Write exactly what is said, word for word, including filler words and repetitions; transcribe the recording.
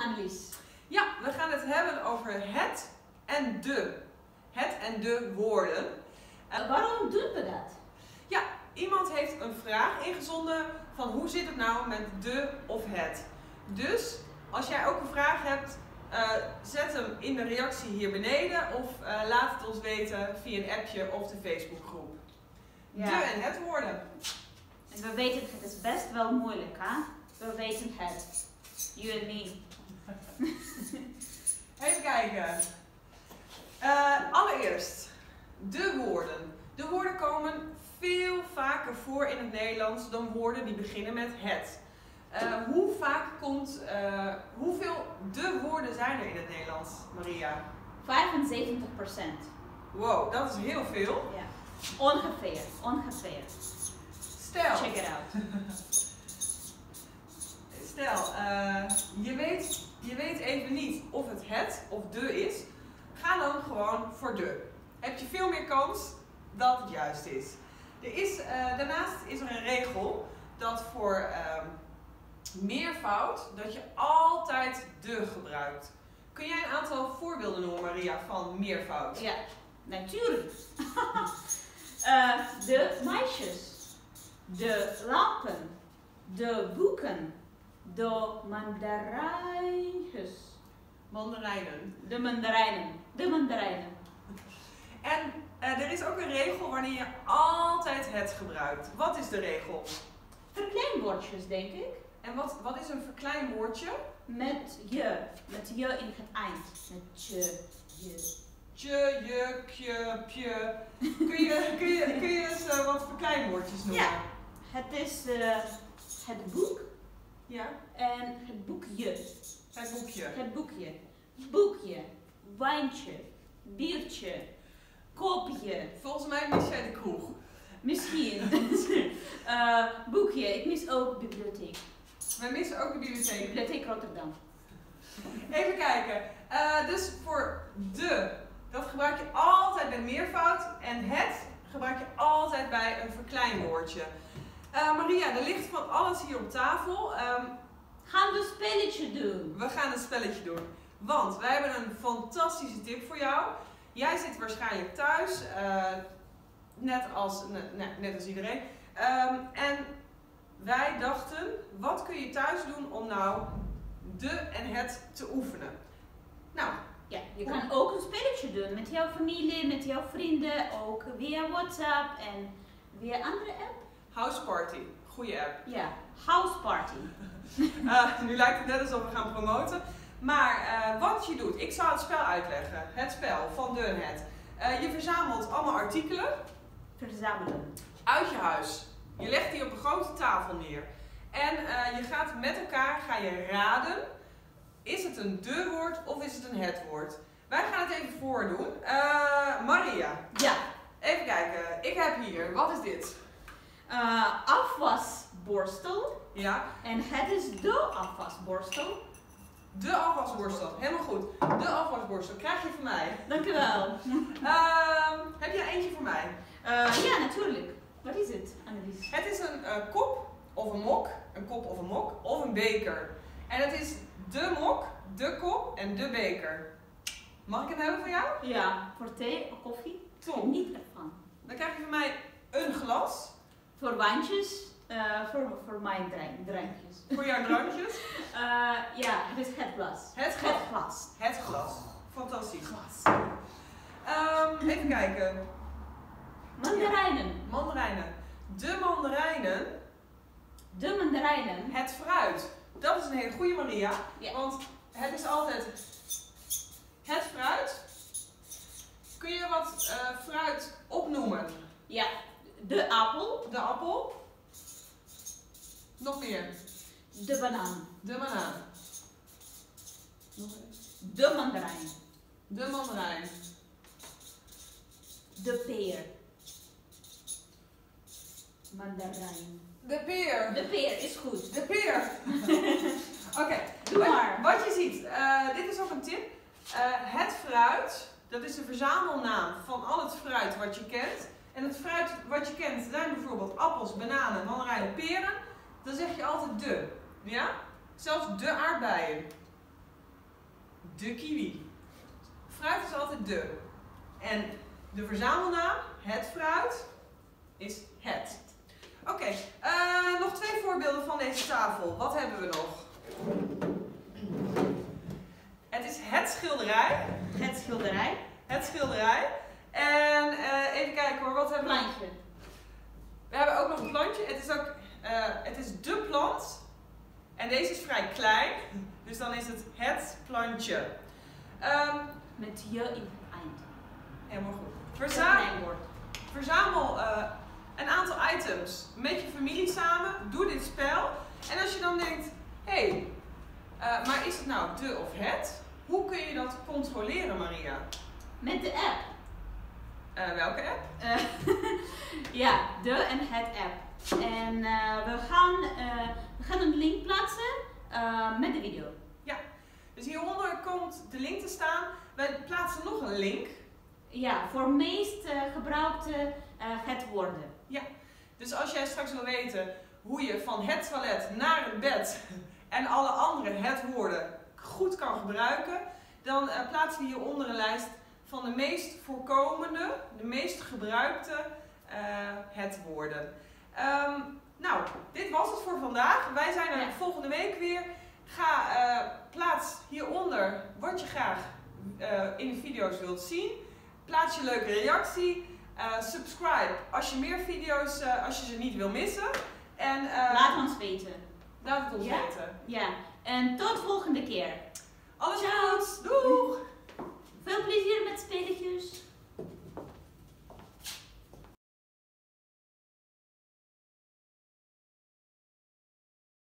Annelies? Ja, we gaan het hebben over het en de. Het en de woorden. Uh, waarom doen we dat? Ja, iemand heeft een vraag ingezonden van hoe zit het nou met de of het. Dus als jij ook een vraag hebt, uh, zet hem in de reactie hier beneden of uh, laat het ons weten via een appje of de Facebookgroep. Ja. De en het woorden. En we weten het is best wel moeilijk, hè? We weten het. You and me. Even kijken. Uh, allereerst, de woorden. De woorden komen veel vaker voor in het Nederlands dan woorden die beginnen met het. Uh, hoe vaak komt, uh, hoeveel de woorden zijn er in het Nederlands, Maria? vijfenzeventig procent. Wow, dat is heel veel. Ja. Ongeveer, ongeveer. Stel. Check it out. Stel, uh, je, weet, je weet even niet of het het of de is. Ga dan gewoon voor de. Heb je veel meer kans dat het juist is. Er is uh, daarnaast is er een regel dat voor uh, meervoud dat je altijd de gebruikt. Kun jij een aantal voorbeelden noemen, Maria, van meervoud? Ja, natuurlijk. uh, de meisjes, de lampen, de boeken, de mandarijntjes. Mandarijnen. De mandarijnen. De mandarijnen. En uh, er is ook een regel wanneer je altijd het gebruikt. Wat is de regel? Verkleinwoordjes, denk ik. En wat, wat is een verkleinwoordje? Met je. Met je in het eind. Met je. Je. Tje, je, kje, pje. Kun je, kun je, kun je eens uh, wat verkleinwoordjes noemen? Ja. Het is uh, het boek. Ja. En het boekje. Het boekje. Het boekje. Boekje. Wijntje. Biertje. Kopje. Volgens mij mis jij de kroeg. Misschien. uh, boekje. Ik mis ook bibliotheek. Wij missen ook de bibliotheek. Bibliotheek Rotterdam. Even kijken. Uh, dus voor de, dat gebruik je altijd bij meervoud. En het gebruik je altijd bij een verkleinwoordje. Uh, Maria, er ligt van alles hier op tafel. Um, Gaan we een spelletje doen? We gaan een spelletje doen. Want wij hebben een fantastische tip voor jou. Jij zit waarschijnlijk thuis. Uh, net, als, net, net als iedereen. Um, en wij dachten, wat kun je thuis doen om nou de en het te oefenen? Nou, ja, je kan ook een spelletje doen met jouw familie, met jouw vrienden, ook via WhatsApp en via andere app. House Party, goede app. Ja, House Party. uh, nu lijkt het net alsof we gaan promoten. Maar uh, wat je doet, ik zal het spel uitleggen. Het spel van de en het. Uh, je verzamelt allemaal artikelen. Verzamelen. Uit je huis. Je legt die op een grote tafel neer. En uh, je gaat met elkaar ga je raden. Is het een de woord of is het een het woord? Wij gaan het even voordoen. Uh, Maria. Ja. Even kijken. Ik heb hier. Wat is dit? Uh, afwasborstel. Ja. En het is de afwasborstel. De afwasborstel. Helemaal goed. De afwasborstel. Krijg je van mij. Dank u wel. uh, heb jij eentje voor mij? Uh, ja, natuurlijk. Wat is het, Annelies? Het is een uh, kop of een mok. Een kop of een mok. Of een beker. En het is de mok, de kop en de beker. Mag ik hem hebben van jou? Ja, voor thee of koffie. Top. Niet ervan. Dan krijg je van mij een glas. Voor wijntjes, uh, voor, voor mijn drank, drankjes. Voor jouw drankjes? uh, ja, het is het glas. Het glas. Het glas. Het glas. Fantastisch. Glas. Um, even kijken. Mandarijnen. Ja. Mandarijnen. De mandarijnen. De mandarijnen. Het fruit. Dat is een hele goede, Maria. Ja. Want het is altijd het fruit. Kun je wat uh, fruit opnoemen? Ja. De appel. De appel. Nog meer. De banaan. De banaan. Nog eens. De mandarijn. De mandarijn. De peer. Mandarijn. De peer. De peer is goed. De peer. Oké. Okay. Doe wat, maar. Wat je ziet. Uh, dit is ook een tip. Uh, het fruit. Dat is de verzamelnaam van al het fruit wat je kent. En het fruit wat je kent zijn bijvoorbeeld appels, bananen, mandarijnen, peren. Dan zeg je altijd de. Ja? Zelfs de aardbeien. de kiwi. Fruit is altijd de. En de verzamelnaam, het fruit, is het. Oké, okay, uh, nog twee voorbeelden van deze tafel. Wat hebben we nog? Het is het schilderij. Het schilderij. Het schilderij. En uh, even kijken hoor, wat hebben we? Plantje. We hebben ook nog een plantje. Het is ook, uh, het is de plant. En deze is vrij klein. Dus dan is het het plantje. Um, Met je in het eind. Helemaal goed. Verzamel, verzamel uh, een aantal items met je familie samen. Doe dit spel. En als je dan denkt, hé, hey, uh, maar is het nou de of het? Hoe kun je dat controleren, Maria? Met de app. Uh, welke app? Uh, ja, de en het app. En uh, we, gaan, uh, we gaan een link plaatsen uh, met de video. Ja, dus hieronder komt de link te staan. We plaatsen nog een link. Ja, voor meest uh, gebruikte uh, het woorden. Ja, dus als jij straks wil weten hoe je van het toilet naar het bed en alle andere het woorden goed kan gebruiken, dan uh, plaatsen we hieronder een lijst van de meest voorkomende, de meest gebruikte uh, het woorden. Um, nou, dit was het voor vandaag. Wij zijn er ja. volgende week weer. Ga uh, plaats hieronder wat je graag uh, in de video's wilt zien. Plaats je leuke reactie. Uh, subscribe als je meer video's, uh, als je ze niet wil missen. En, uh, laat ons weten. Laat het ons ja? weten. Ja, en tot volgende keer. Alles goed. Doeg!